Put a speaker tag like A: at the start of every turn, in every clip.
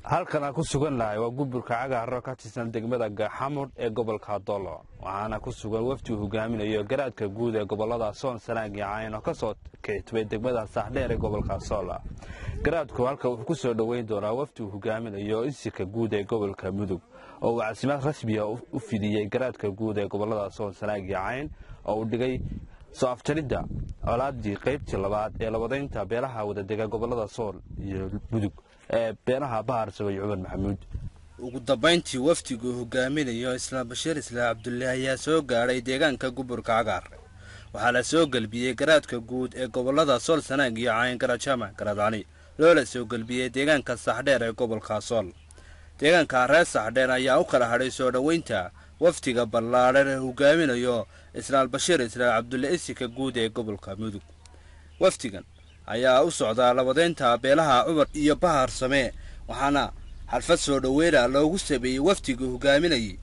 A: halkan ku sugan lahay waa gobolka cagaaro ka tirsan degmada Gaxamud ee gobolka Doolo waxaana ku sugan wafdi hogaaminayo garaadka guud ee gobolada Sool Sanaag iyo Cayn oo ka soo kicitay degmada Saxdheer ee gobolka Sool garaadku halka uu ku soo dhaweyn doona wafdi hogaaminayo isika guud ee gobolka Mudug oo wacsimaad rasmi ah u fidiyay garaadka guud ee gobolada Sool Sanaag iyo Cayn oo dhigay soo afjarida colaadii qaybtii labaad ee labadeynta beelaha wada degan gobolada Sool iyo Mudug beelaha Bahar Sabay Cumar Maxamuud
B: ugu dambeyntii wafdigu hogaaminayo Islaam Bashiir Islaam Cabdullaahi ayaa soo gaaray deegaanka gobolka Cagaar waxaa la soo galbiyay garaadka guud ee gobolada Sool Sanaag iyo Cayn Garajama Garadani loola soo galbiyay deegaanka Saxdheer ee gobolka Sool deegaanka reer Saxdheer ayaa u kala hadhay soo dhaweynta wafdiga ballaaran ee hogaaminayo Islaam Bashiir Islaam Cabdullaahi isika guud ee gobolka Mudug wafdigan ayaa u socda labadeynta beelaha Cumar iyo Bahar Samee waxaana xalfad soo dhaweera loogu sameeyay wafdiga hogaaminayay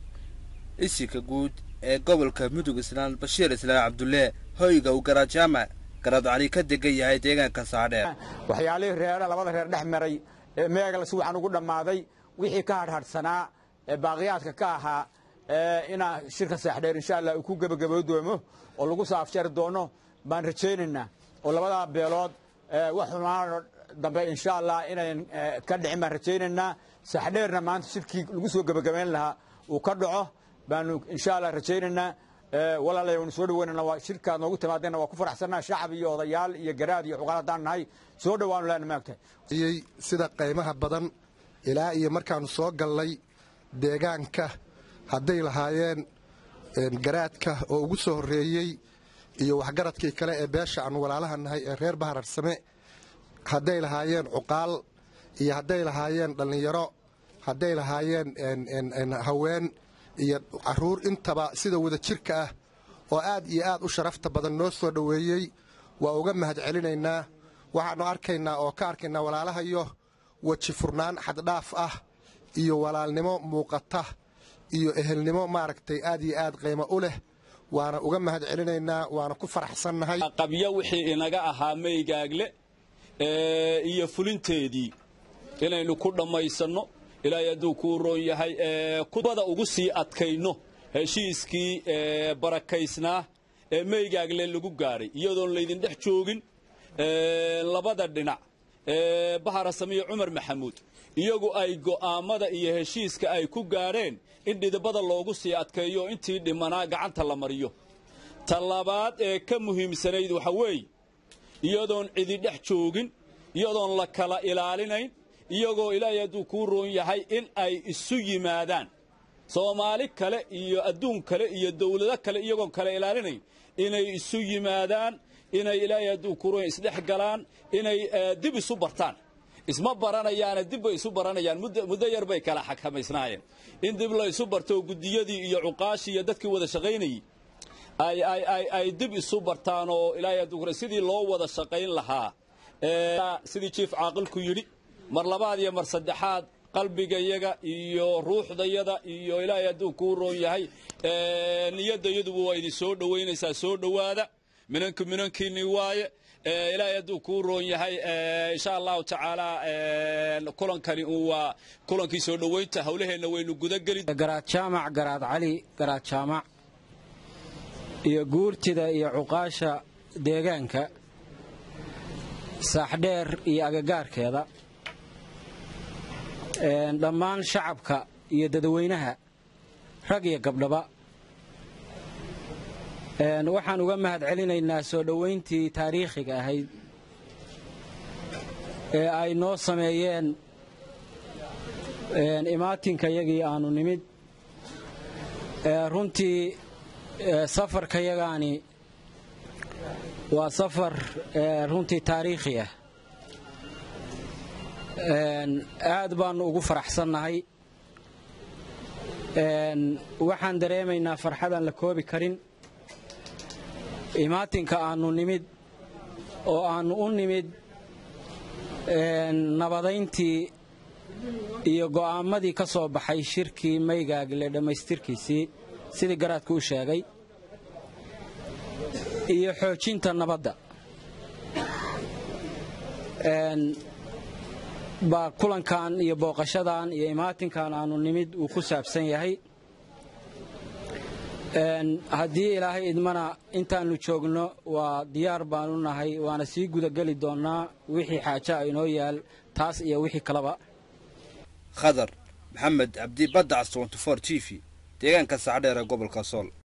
B: isika guud ee gobolka Mudug Islaam Bashiir Islaam Cabdullaahi hoyga u Garajama Garadani ka degan yahay deegaanka Saxdheer
C: waxyaalihii reer labada reer dhexmaray ee meegal si waxaan ugu dhamaaday wixii ka hadhsanaa ee baaqiyaadka ka ahaa ina shirka Saxdheer insha Allah ku gabagabo doomo oo lagu saafjar doono baan rajaynaynaa oo labada beelood waxaan dambe insha Allah inay ka dhicin baan rajaynaynaa Saxdheerna maanta shirkii lagu soo gabagabeyn lahaa uu ka dhaco baan insha Allah rajaynaynaa walaalay soo dhaweynana waa shirka noogu timaadeen waa ku faraxsanaa shacab iyo odayaal iyo garaad iyo xuqaladaan nahay soo dhawaan laan maagtay
D: sida qiimaha badan ilaa iyo markaan soo galay deegaanka hadday lahaayeen garaadka oo ugu soo horeeyay iyo waxgaradkii kale ee beesha aan walaalaha nahay ee reer Bahar Samee hadday lahaayeen cuqaal iyo hadday lahaayeen dhalinyaro hadday lahaayeen haween iyo caruur intaba sida wada jirka ah oo aad iyo aad u sharafta badan noo soo dhaweeyay waa uga mahad celinaynaa waxaanu arkaynaa oo ka arkaynaa walaalaha iyo waji furnaan xad dhaaf ah iyo walaalnimo muuqata iyo ehelnimo maaragtay aad iyo aad qiimo u leh waana uga mahad celinaynaa waana ku faraxsannahay
E: qabyo wixii inaga ahaa meygaagle iyo fulinteedii inaynu ku dhammaysano ilaahay hadduu ku roon yahay kudbada ugu sii adkayno heshiiskii barakaysnaa ee meygaagle lagu gaaray iyadoon laydin dhex joogin labada dhinac Bahar Samee Cumar Maxamuud iyagu ay go'aamada iyo heshiiska ay ku gaareen in dhidibada loogu sii adkeeyo intii dhimanaa gacanta la mariyo talabaad ee ka muhiimsanayd waxa weey iyadoon cidi dhex joogin iyadoon la kala ilaalinayn iyagoo ilaahay hadduu ku roon yahay in ay isu yimaadaan Soomaali kale iyo adduun kale iyo dawlado kale iyagoon kala ilaalinayn inay isu yimaadaan inay ilaahay hadduu ku roon isdhex galaan inay dib isu bartaan isma baranayaan dib bay isu baranayaan muddo yar bay kala xakamaysnaayeen in dib la isu barto gudiyadii iyo cuqaashi iyo dadkii wada shaqaynayay ay dib isu bartaan oo ilaahay hadduu ku roon sidii loo wada shaqayn lahaa sidii chief caaqilku yiri mar labaad iyo mar saddexaad qalbigayaga iyo ruuxdayada iyo ilaahay hadduu ku roon yahay niyadayadu waa idin soo dhaweynaysaa soo dhawaada minankiini waaye ilaahay hadduu ku roon yahay insha Allah taala kulankani waa kulankii soo dhaweynta hawlaheena waynu guda gali
F: garaad jaamac garaad cali garaad jaamac iyo guurtida iyo cuqaasha deegaanka Saxdheer iyo agagaarkeeda dhammaan shacabka iyo dadweynaha rag iyo gabdhaba waxaan uga mahad celinaynaa soo dhaweyntii taariikhiga ahayd ee ay noo sameeyeen imaatinka yagii aanu nimid runtii safarka yagaani waa safar runtii taariikhi ah aad baanu ugu faraxsannahay waxaan dareemaynaa farxadan la koobi karin imaatinka aanu nimid oo aanu u nimid nabadayntii iyo go'aamadii ka soo baxay shirkii meygaagle dhammaystirkiisii sidii garaadku u sheegay iyo xoojinta nabadda baa kulankan iyo booqashadan iyo imaatinkan aanu nimid uu ku saabsan yahay haddii ilaahay idmana intaannu joogno waa diyaar baanu nahay waana sii gudageli doonnaa wixii xaaja inoo yaal taas iyo wixii kaleba
B: khadar maxamed cabdi badda 24 TV deegaanka Saxdheer ee gobolka Sool.